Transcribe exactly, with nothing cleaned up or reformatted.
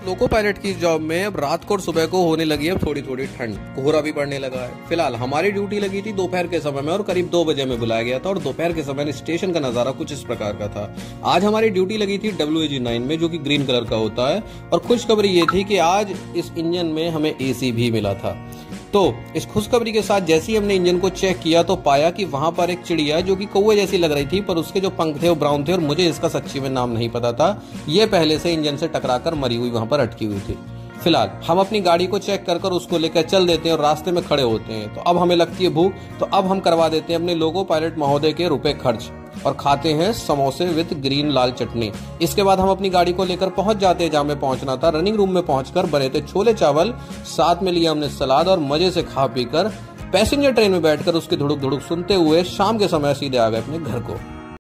Loco pilot की job में अब रात को और सुबह को होने लगी है थोड़ी थोड़ी ठंड, कोहरा भी पड़ने लगा है। फिलहाल हमारी ड्यूटी लगी थी दोपहर के समय में और करीब दो बजे में बुलाया गया था और दोपहर के समय स्टेशन का नजारा कुछ इस प्रकार का था। आज हमारी ड्यूटी लगी थी डब्ल्यू ए जी नाइन में, जो कि ग्रीन कलर का होता है। और खुशखबरी ये थी कि आज इस इंजन में हमें ए सी भी मिला था। तो इस खुशखबरी के साथ जैसे ही हमने इंजन को चेक किया तो पाया कि वहां पर एक चिड़िया जो कि कौवे जैसी लग रही थी, पर उसके जो पंख थे वो ब्राउन थे और मुझे इसका सच्ची में नाम नहीं पता था। ये पहले से इंजन से टकराकर मरी हुई वहां पर अटकी हुई थी। फिलहाल हम अपनी गाड़ी को चेक कर कर उसको लेकर चल देते हैं और रास्ते में खड़े होते हैं। तो अब हमें लगती है भूख, तो अब हम करवा देते हैं अपने लोको पायलट महोदय के रुपए खर्च और खाते हैं समोसे विद ग्रीन लाल चटनी। इसके बाद हम अपनी गाड़ी को लेकर पहुंच जाते हैं जहां में पहुंचना था। रनिंग रूम में पहुंचकर बने थे छोले चावल, साथ में लिया हमने सलाद और मजे से खा पीकर पैसेंजर ट्रेन में बैठकर उसकी धुड़ुक धुड़ुक सुनते हुए शाम के समय सीधे आ गए अपने घर को।